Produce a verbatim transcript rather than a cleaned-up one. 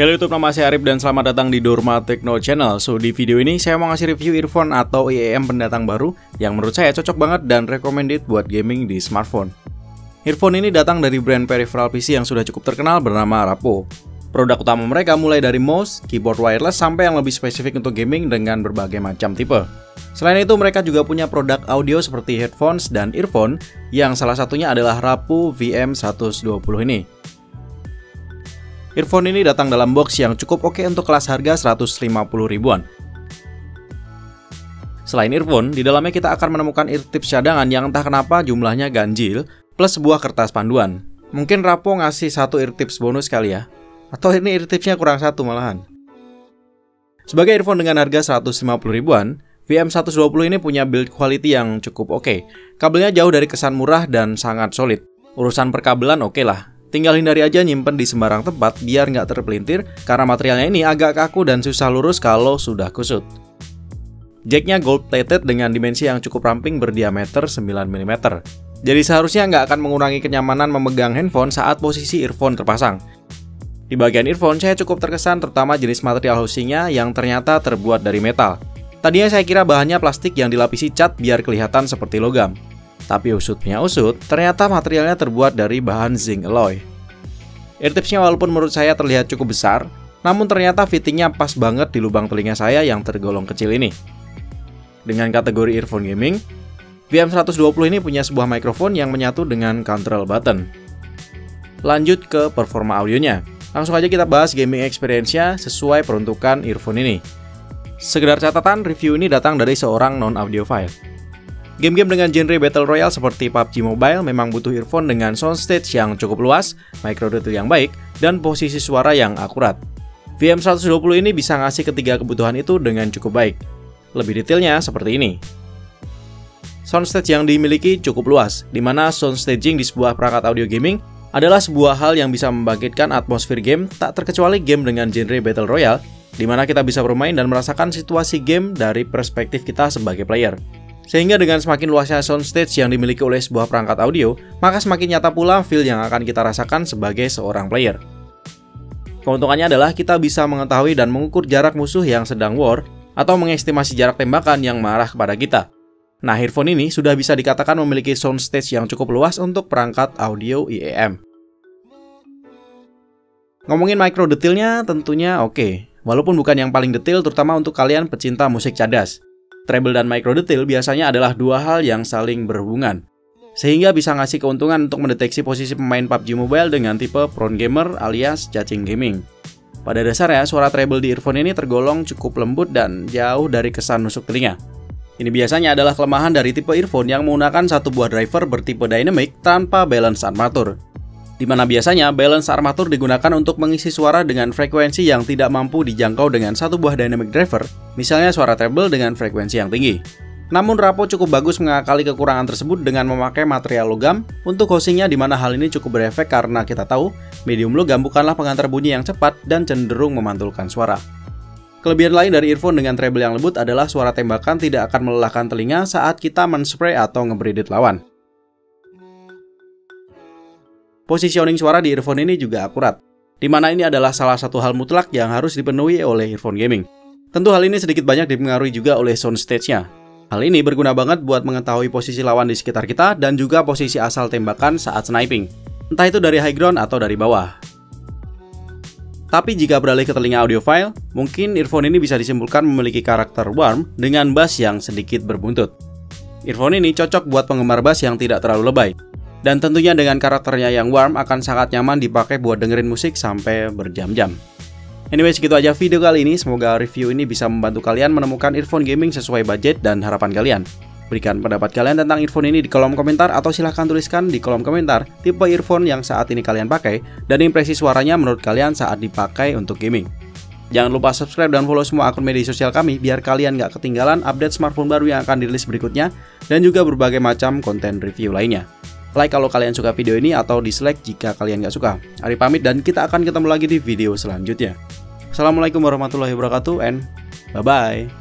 Halo YouTube, nama saya Arif dan selamat datang di Dorma Techno Channel. So di video ini saya mau ngasih review earphone atau I E M pendatang baru yang menurut saya cocok banget dan recommended buat gaming di smartphone. Earphone ini datang dari brand peripheral P C yang sudah cukup terkenal bernama Rappo. Produk utama mereka mulai dari mouse, keyboard wireless, sampai yang lebih spesifik untuk gaming dengan berbagai macam tipe. Selain itu mereka juga punya produk audio seperti headphones dan earphone yang salah satunya adalah Rappo V M seratus dua puluh ini. Earphone ini datang dalam box yang cukup oke untuk kelas harga seratus lima puluh ribuan. Selain earphone, di dalamnya kita akan menemukan eartips cadangan yang entah kenapa jumlahnya ganjil, plus sebuah kertas panduan. Mungkin Rappo ngasih satu eartips bonus kali ya? Atau ini eartipsnya kurang satu malahan? Sebagai earphone dengan harga seratus lima puluh ribuan, V M seratus dua puluh ini punya build quality yang cukup oke. Kabelnya jauh dari kesan murah dan sangat solid. Urusan perkabelan oke lah. Tinggal hindari aja nyimpen di sembarang tempat biar nggak terpelintir karena materialnya ini agak kaku dan susah lurus kalau sudah kusut. Jacknya gold plated dengan dimensi yang cukup ramping berdiameter sembilan milimeter. Jadi seharusnya nggak akan mengurangi kenyamanan memegang handphone saat posisi earphone terpasang. Di bagian earphone saya cukup terkesan terutama jenis material housingnya yang ternyata terbuat dari metal. Tadinya saya kira bahannya plastik yang dilapisi cat biar kelihatan seperti logam. Tapi usutnya usut, ternyata materialnya terbuat dari bahan zinc alloy. Eartipsnya walaupun menurut saya terlihat cukup besar, namun ternyata fittingnya pas banget di lubang telinga saya yang tergolong kecil ini. Dengan kategori earphone gaming, V M seratus dua puluh ini punya sebuah mikrofon yang menyatu dengan control button. Lanjut ke performa audionya. Langsung aja kita bahas gaming experience-nya sesuai peruntukan earphone ini. Sekedar catatan, review ini datang dari seorang non-audiophile. Game-game dengan genre Battle Royale seperti P U B G Mobile memang butuh earphone dengan soundstage yang cukup luas, micro detail yang baik, dan posisi suara yang akurat. V M seratus dua puluh ini bisa ngasih ketiga kebutuhan itu dengan cukup baik. Lebih detailnya seperti ini. Soundstage yang dimiliki cukup luas, di mana soundstaging di sebuah perangkat audio gaming adalah sebuah hal yang bisa membangkitkan atmosfer game, tak terkecuali game dengan genre Battle Royale, di mana kita bisa bermain dan merasakan situasi game dari perspektif kita sebagai player. Sehingga dengan semakin luasnya soundstage yang dimiliki oleh sebuah perangkat audio, maka semakin nyata pula feel yang akan kita rasakan sebagai seorang player. Keuntungannya adalah kita bisa mengetahui dan mengukur jarak musuh yang sedang war, atau mengestimasi jarak tembakan yang mengarah kepada kita. Nah, earphone ini sudah bisa dikatakan memiliki soundstage yang cukup luas untuk perangkat audio I E M. Ngomongin micro detailnya tentunya oke, walaupun bukan yang paling detail terutama untuk kalian pecinta musik cadas. Treble dan micro detail biasanya adalah dua hal yang saling berhubungan, sehingga bisa ngasih keuntungan untuk mendeteksi posisi pemain P U B G Mobile dengan tipe prone gamer alias cacing gaming. Pada dasarnya, suara treble di earphone ini tergolong cukup lembut dan jauh dari kesan nusuk telinga. Ini biasanya adalah kelemahan dari tipe earphone yang menggunakan satu buah driver bertipe dynamic tanpa balance armatur, di mana biasanya balance armatur digunakan untuk mengisi suara dengan frekuensi yang tidak mampu dijangkau dengan satu buah dynamic driver, misalnya suara treble dengan frekuensi yang tinggi. Namun Rappo cukup bagus mengakali kekurangan tersebut dengan memakai material logam untuk housingnya, di mana hal ini cukup berefek karena kita tahu medium logam bukanlah pengantar bunyi yang cepat dan cenderung memantulkan suara. Kelebihan lain dari earphone dengan treble yang lembut adalah suara tembakan tidak akan melelahkan telinga saat kita men-spray atau ngebreedit lawan. Positioning suara di earphone ini juga akurat, di mana ini adalah salah satu hal mutlak yang harus dipenuhi oleh earphone gaming. Tentu hal ini sedikit banyak dipengaruhi juga oleh soundstage-nya. Hal ini berguna banget buat mengetahui posisi lawan di sekitar kita dan juga posisi asal tembakan saat sniping, entah itu dari high ground atau dari bawah. Tapi jika beralih ke telinga audiophile, mungkin earphone ini bisa disimpulkan memiliki karakter warm dengan bass yang sedikit berbuntut. Earphone ini cocok buat penggemar bass yang tidak terlalu lebay. Dan tentunya dengan karakternya yang warm akan sangat nyaman dipakai buat dengerin musik sampai berjam-jam. Anyway, segitu aja video kali ini. Semoga review ini bisa membantu kalian menemukan earphone gaming sesuai budget dan harapan kalian. Berikan pendapat kalian tentang earphone ini di kolom komentar, atau silahkan tuliskan di kolom komentar tipe earphone yang saat ini kalian pakai dan impresi suaranya menurut kalian saat dipakai untuk gaming. Jangan lupa subscribe dan follow semua akun media sosial kami biar kalian gak ketinggalan update smartphone baru yang akan dirilis berikutnya dan juga berbagai macam konten review lainnya. Like kalau kalian suka video ini atau dislike jika kalian gak suka. Arif pamit dan kita akan ketemu lagi di video selanjutnya. Assalamualaikum warahmatullahi wabarakatuh and bye-bye.